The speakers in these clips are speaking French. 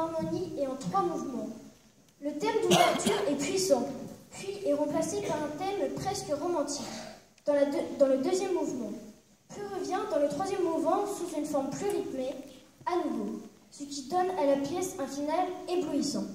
harmonie et en 3 mouvements. Le thème d'ouverture est puissant, puis est remplacé par un thème presque romantique dans le deuxième mouvement, puis revient dans le troisième mouvement sous une forme plus rythmée, à nouveau, ce qui donne à la pièce un final éblouissant.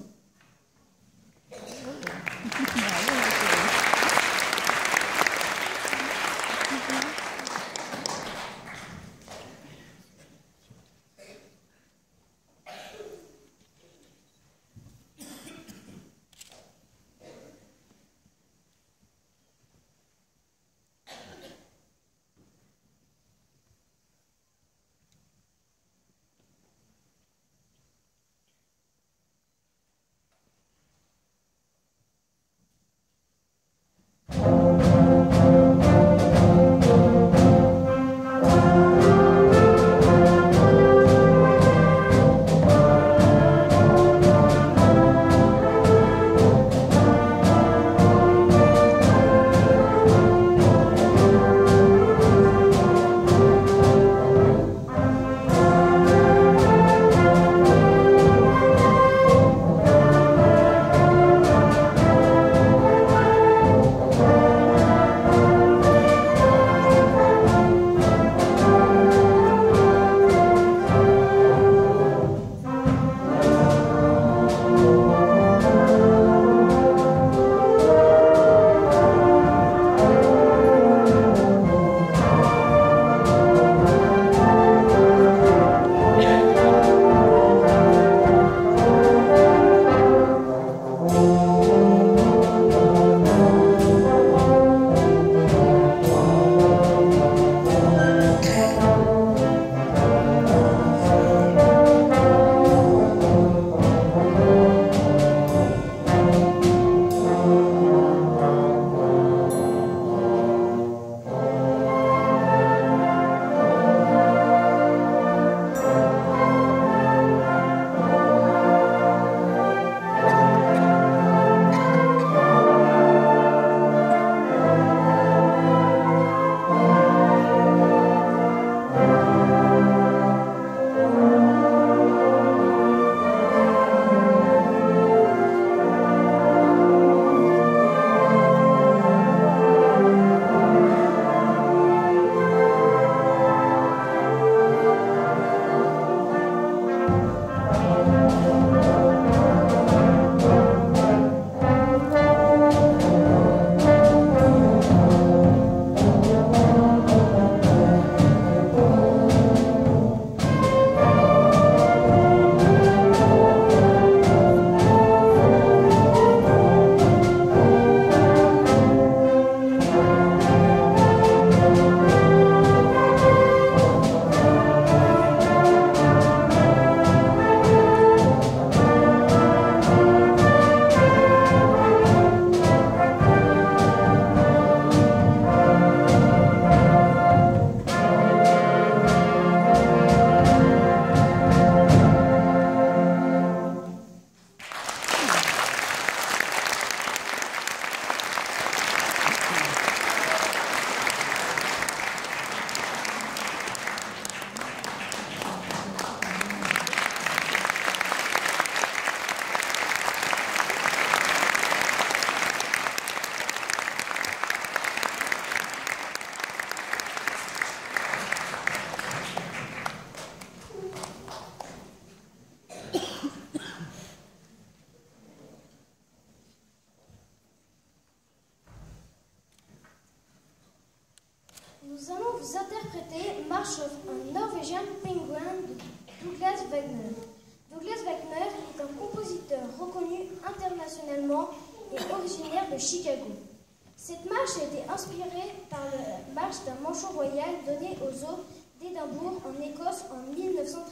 Nous allons vous interpréter March of a Norwegian Penguin de Douglas Wagner. Douglas Wagner est un compositeur reconnu internationalement et originaire de Chicago. Cette marche a été inspirée par la marche d'un manchot royal donné aux zoo d'Édimbourg en Écosse en 1913.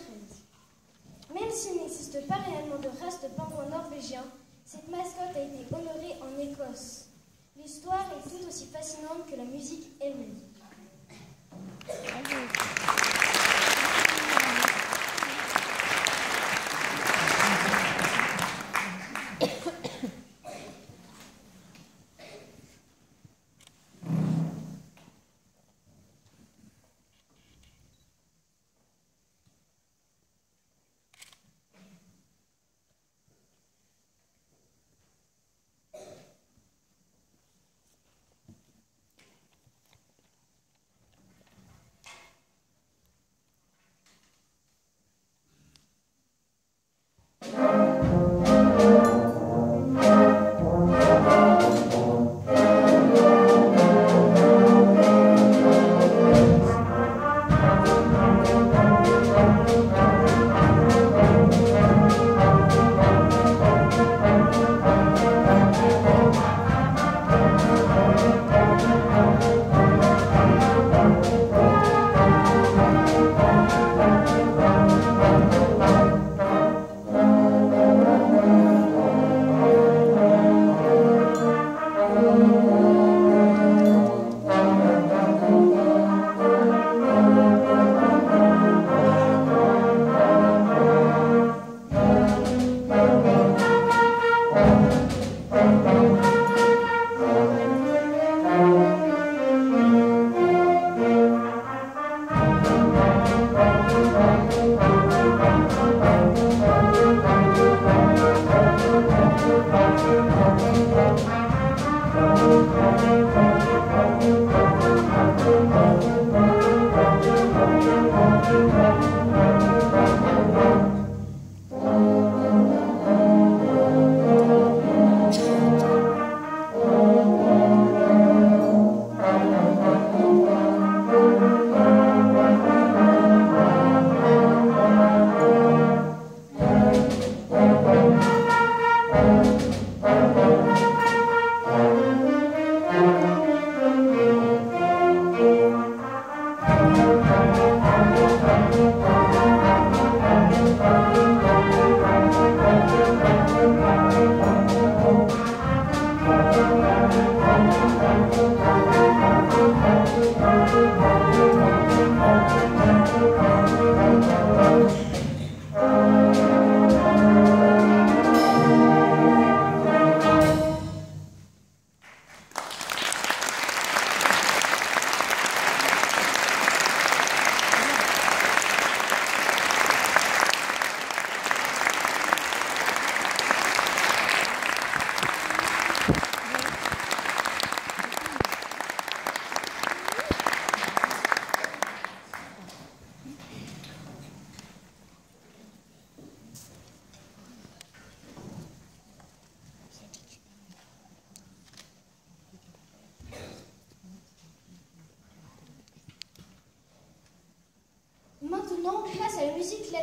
Même s'il n'existe pas réellement de race de pingouins norvégiens, cette mascotte a été honorée en Écosse. L'histoire est tout aussi fascinante que la musique elle-même.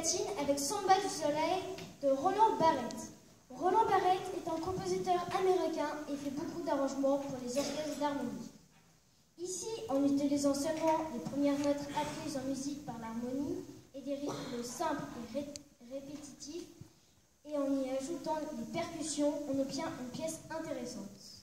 latine avec Samba du soleil de Roland Barrett. Roland Barrett est un compositeur américain et fait beaucoup d'arrangements pour les orchestres d'harmonie. Ici, en utilisant seulement les premières notes apprises en musique par l'harmonie et des rythmes simples et répétitifs, et en y ajoutant les percussions, on obtient une pièce intéressante.